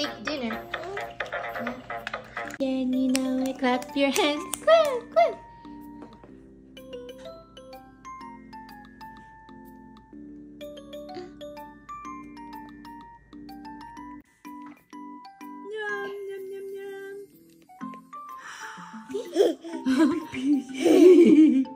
steak dinner. Can you know it? Clap your hands. Clap, clap. Yum, yum, yum, yum.